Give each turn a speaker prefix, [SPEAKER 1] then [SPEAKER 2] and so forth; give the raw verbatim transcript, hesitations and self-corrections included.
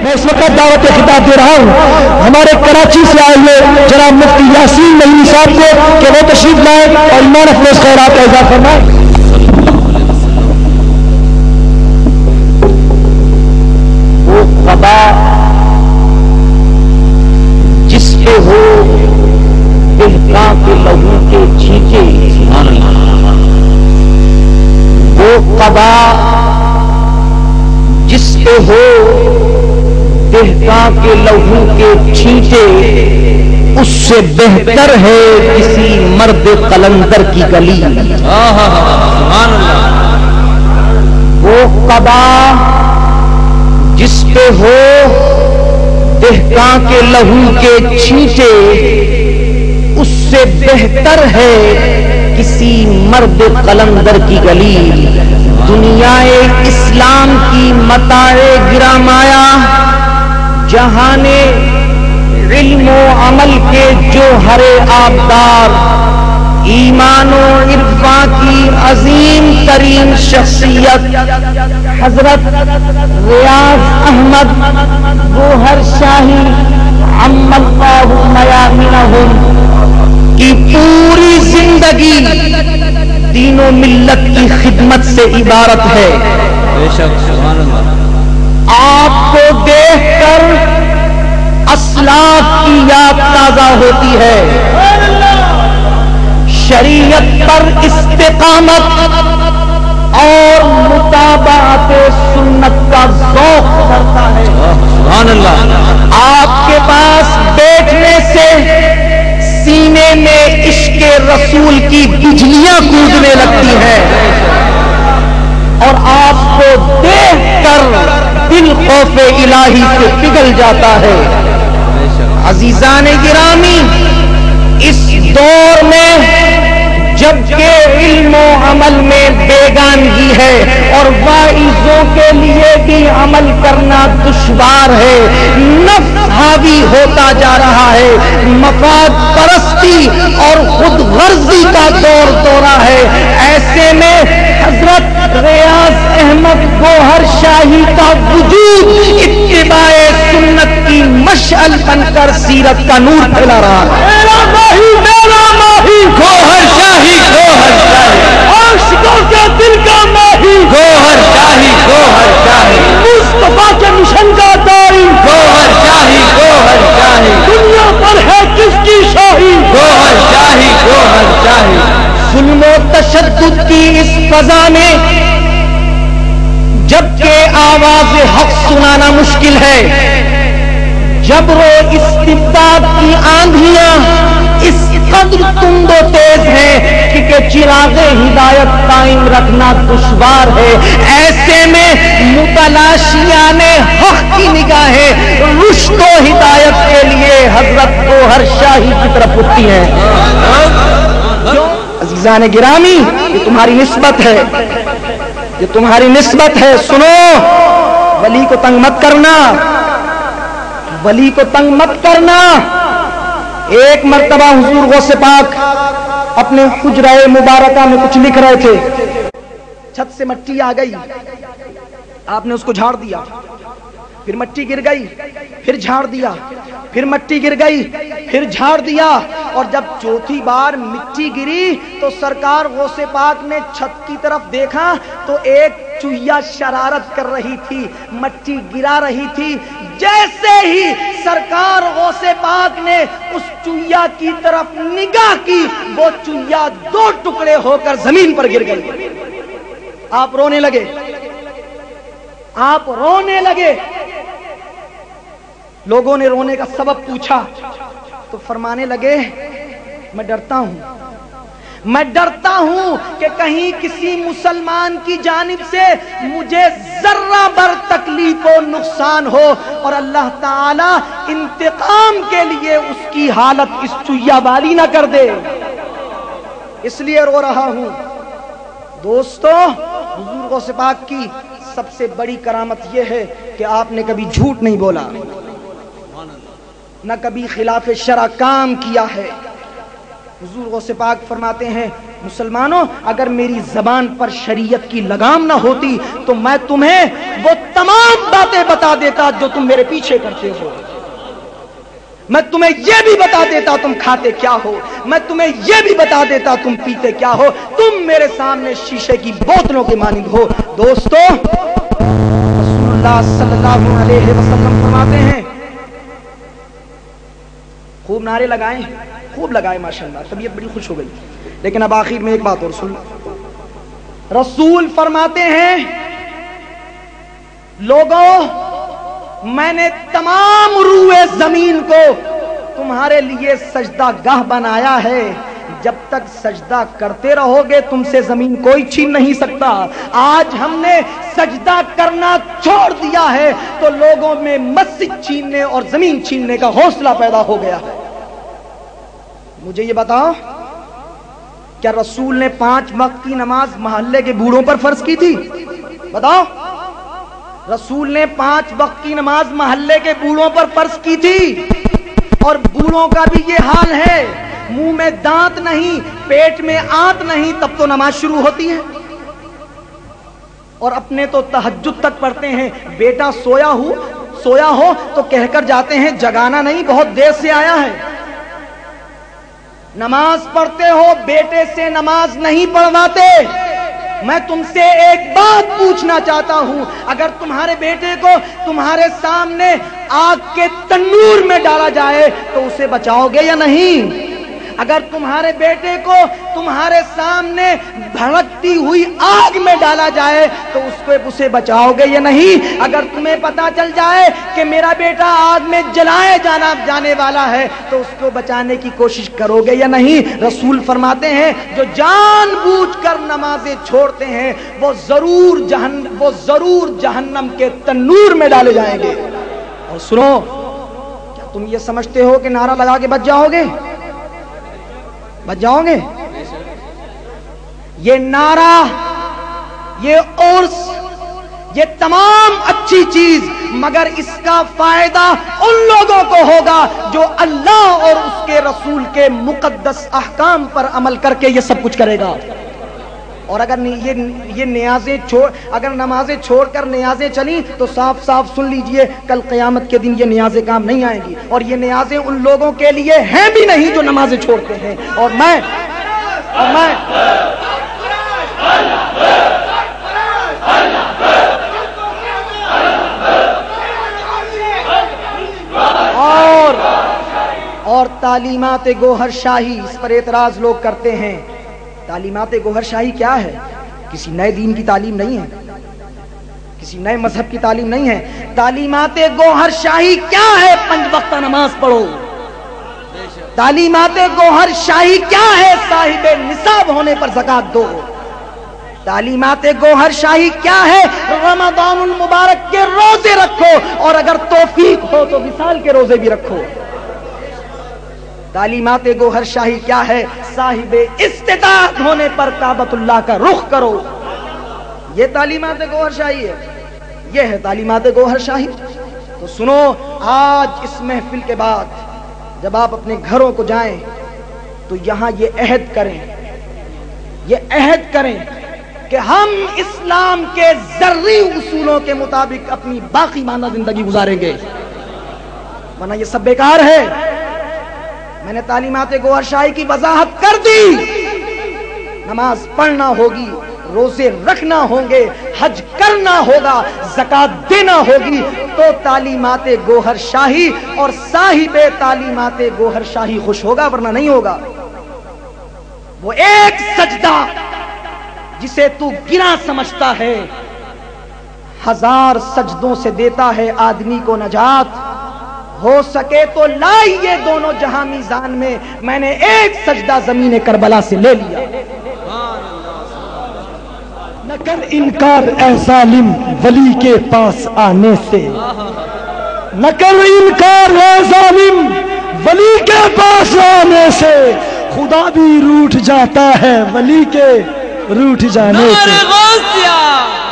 [SPEAKER 1] میں اس وقت دعوت خطاب دے رہا ہوں ہمارے کراچی سے آئے ہوئے جناب مفتی یاسین نعیمی صاحب کو کہ وہ تشریف لائے اور ایمان افروز خیرات کا اظہار فرمائیں۔
[SPEAKER 2] وہ قبا جس پہ ہو دہقاں کے لہو کے چھینٹے، وہ قبا جس پہ ہو دہقاں کے لہو کے چھینٹے، اس سے بہتر ہے کسی مرد قلندر کی گلی۔ وہ قبا جس پہ ہو دہقاں کے لہو کے چھینٹے، اس سے بہتر ہے کسی مرد قلندر کی گلی۔ دنیا اسلام کی متاع گرامایا، جہان علم و عمل کے جوہر آبدار، ایمان و عرفان کی عظیم ترین شخصیت حضرت ریاض احمد گوہر شاہی عم اللہ میامنہم کی پوری زندگی دین و ملت کی خدمت سے عبارت ہے۔ آپ کو دیکھ کر اسلاف کی یاد تازہ ہوتی ہے، شریعت پر استقامت اور متابعت سنت کا ذوق کرتا ہے۔ آپ کے پاس بیٹھنے سے سینے میں عشق رسول کی بجلیاں کودنے لگتی ہیں، اور آپ کو دیکھ کر دل خوف الہی سے پگھل جاتا ہے۔ عزیزان گرامی، اس دور میں جبکہ علم و عمل میں بیگانگی ہے اور واعظوں کے لیے بھی عمل کرنا دشوار ہے، نفس حاوی ہوتا جا رہا ہے، مفاد پرستی اور خود غرضی کا دور دورہ ہے، ایسے میں حضرت ریاض احمد گوہر شاہی کا وجود اتباع سنت کی مشعل بن کر سیرت کا نور پھیلا رہا ہے۔ میرا ماہی میرا ماہی گوہر شاہی گوہر شاہی، عاشقوں کے دل کا ماہی گوہر شاہی گوہر شاہی، مصطفیٰ کے مشن کا دائی گوہر شاہی گوہر شاہی، دنیا پر ہے کس کی شاہی گوہر شاہی گوہر شاہی۔ ظلم و تشدد کی اس فضا میں جبکہ آواز حق سنانا مشکل ہے، جبر و استبداد کی آندھیاں اس قدر تند و تیز ہے کہ چراغ ہدایت قائم رکھنا دشوار ہے، ایسے میں متلاشیان حق کی نگاہیں رشد و ہدایت کے لیے حضرت گوہر شاہی کی طرف اٹھتی ہیں۔ عزیزان گرامی، یہ تمہاری نسبت ہے، یہ تمہاری نسبت ہے، سنو، ولی کو تنگ مت کرنا، ولی کو تنگ مت کرنا۔ ایک مرتبہ حضور غوث پاک اپنے حجرہ مبارکہ میں کچھ لکھ رہے تھے، چھت سے مٹی آ گئی، آپ نے اس کو جھاڑ دیا، پھر مٹی گر گئی، پھر جھاڑ دیا، پھر مٹی گر گئی، پھر جھاڑ دیا، اور جب چوتھی بار مٹی گری تو سرکار غوث پاک نے چھت کی طرف دیکھا تو ایک چوہیا شرارت کر رہی تھی، مٹی گرا رہی تھی۔ جیسے ہی سرکار غوث پاک نے اس چوہیا کی طرف نگاہ کی، وہ چوہیا دو ٹکڑے ہو کر زمین پر گر گئی۔ آپ رونے لگے، آپ رونے لگے۔ لوگوں نے رونے کا سبب پوچھا تو فرمانے لگے، میں ڈرتا ہوں، میں ڈرتا ہوں کہ کہیں کسی مسلمان کی جانب سے مجھے ذرہ بر تکلیف و نقصان ہو اور اللہ تعالی انتقام کے لیے اس کی حالت اس چوہیا والی نہ کر دے، اس لیے رو رہا ہوں۔ دوستو، حضور غوث پاک کی سب سے بڑی کرامت یہ ہے کہ آپ نے کبھی جھوٹ نہیں بولا، نہ کبھی خلاف شرع کام کیا ہے، حضور غوث پاک فرماتے ہیں مسلمانوں اگر میری زبان پر شریعت کی لگام نہ ہوتی تو میں تمہیں وہ تمام باتیں بتا دیتا جو تم میرے پیچھے کرتے ہو. میں تمہیں یہ بھی بتا دیتا تم کھاتے کیا ہو, میں تمہیں یہ بھی بتا دیتا تم پیتے کیا ہو, تم میرے سامنے شیشے کی بوتلوں کے مانند ہو. دوستو رسول اللہ صلی اللہ علیہ وسلم فرماتے ہیں, خوب نعرے لگائیں, خوب لگائیں ماشاءاللہ, طبیعت بڑی خوش ہو گئی. لیکن اب آخر میں ایک بات اور سن. رسول فرماتے ہیں لوگوں میں نے تمام روئے زمین کو تمہارے لیے سجدہ گاہ بنایا ہے, جب تک سجدہ کرتے رہو گے تم سے زمین کوئی چھین نہیں سکتا. آج ہم نے سجدہ کرنا چھوڑ دیا ہے تو لوگوں میں مسجد چھیننے اور زمین چھیننے کا حوصلہ پیدا ہو گیا ہے. مجھے یہ بتاؤ کیا رسول نے پانچ وقت کی نماز محلے کے بوڑھوں پر فرض کی تھی؟ بتاؤ, رسول نے پانچ وقت کی نماز محلے کے بوڑھوں پر فرض کی تھی, اور بوڑھوں کا بھی یہ حال ہے, منہ میں دانت نہیں, پیٹ میں آنت نہیں, تب تو نماز شروع ہوتی ہے. اور اپنے تو تہجد تک پڑھتے ہیں, بیٹا سویا ہو سویا ہو تو کہہ کر جاتے ہیں جگانا نہیں, بہت دیر سے آیا ہے. نماز پڑھتے ہو, بیٹے سے نماز نہیں پڑھواتے. میں تم سے ایک بات پوچھنا چاہتا ہوں, اگر تمہارے بیٹے کو تمہارے سامنے آگ کے تنور میں ڈالا جائے تو اسے بچاؤ گے یا نہیں؟ اگر تمہارے بیٹے کو تمہارے سامنے بھڑکتی ہوئی آگ میں ڈالا جائے تو اس کو اسے بچاؤ گے یا نہیں؟ اگر تمہیں پتا چل جائے کہ میرا بیٹا آگ میں جلائے جانا جانے والا ہے تو اس کو بچانے کی کوشش کرو گے یا نہیں؟ رسول فرماتے ہیں جو جان بوجھ کر نمازیں چھوڑتے ہیں وہ ضرور جہنم وہ ضرور جہنم کے تنور میں ڈالے جائیں گے. اور سنو, کیا تم یہ سمجھتے ہو کہ نعرہ لگا کے بچ جاؤ گے؟ بچ جاؤ گے؟ یہ نعرہ, یہ عرس, یہ تمام اچھی چیز, مگر اس کا فائدہ ان لوگوں کو ہوگا جو اللہ اور اس کے رسول کے مقدس احکام پر عمل کر کے یہ سب کچھ کرے گا. اور اگر یہ یہ نیازیں چھوڑ اگر نمازیں چھوڑ کر نیازیں چلیں تو صاف صاف سن لیجئے کل قیامت کے دن یہ نیازیں کام نہیں آئیں گی, اور یہ نیازیں ان لوگوں کے لیے ہیں بھی نہیں جو نمازیں چھوڑتے ہیں. اور میں اور میں اور اور تعلیمات گوہر شاہی, اس پر اعتراض لوگ کرتے ہیں. تعلیمات گوہر شاہی کیا ہے؟ کسی نئے دین کی تعلیم نہیں ہے, کسی نئے مذہب کی تعلیم نہیں ہے. تعلیمات گوہر شاہی کیا ہے؟ پنج وقتہ نماز پڑھو. تعلیمات گوہر شاہی کیا ہے؟ صاحب نصاب ہونے پر زکات دو. تعلیمات گوہر شاہی کیا ہے؟ رمضان المبارک کے روزے رکھو, اور اگر توفیق ہو تو وصال کے روزے بھی رکھو. تعلیمات گوہر شاہی کیا ہے؟ صاحب استطاعت ہونے پر کعبۃ اللہ کا رخ کرو. یہ تعلیمات گوہر شاہی ہے, یہ ہے تعلیمات گوہر شاہی. تو سنو, آج اس محفل کے بعد جب آپ اپنے گھروں کو جائیں تو یہاں یہ عہد کریں, یہ عہد کریں کہ ہم اسلام کے ذرّی اصولوں کے مطابق اپنی باقی ماندہ زندگی گزاریں گے, ورنہ یہ سب بیکار ہے. میں نے تعلیمات گوہر شاہی کی وضاحت کر دی. نماز پڑھنا ہوگی, روزے رکھنا ہوں گے, حج کرنا ہوگا, زکات دینا ہوگی, تو تعلیمات گوہر شاہی اور صاحب تعلیمات گوہر شاہی خوش ہوگا, ورنہ نہیں ہوگا. وہ ایک سجدہ جسے تو گنا سمجھتا ہے, ہزار سجدوں سے دیتا ہے آدمی کو نجات. ہو سکے تو لائیے دونوں جہاں میزان میں, میں نے ایک سجدہ زمین کربلا سے لے لیا.
[SPEAKER 1] نہ کر انکار اے ظالم ولی کے پاس آنے سے, نہ کر انکار اے ظالم ولی کے پاس آنے سے, خدا بھی روٹھ جاتا ہے ولی کے روٹھ جانے سے.